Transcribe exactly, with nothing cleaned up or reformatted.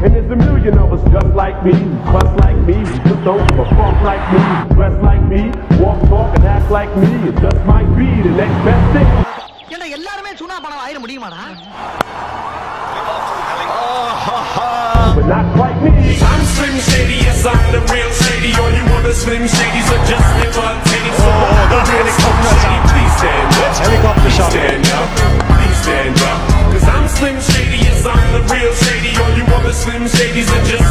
And there's a million of us just like me, cuss like me, just don't give a fuck like me, dress like me, walk, talk, and act like me. It just might be the next best thing. But not quite me. I'm Slim Shady, yes I'm the real Shady. All you other Slim Shadys are just imitating. So oh, the real Slim Shady, please stand up. Helicopter shot. Stand up, please stand up. Cause I'm Slim Shady, yes I'm the real Shady. All you other Slim Shadys are just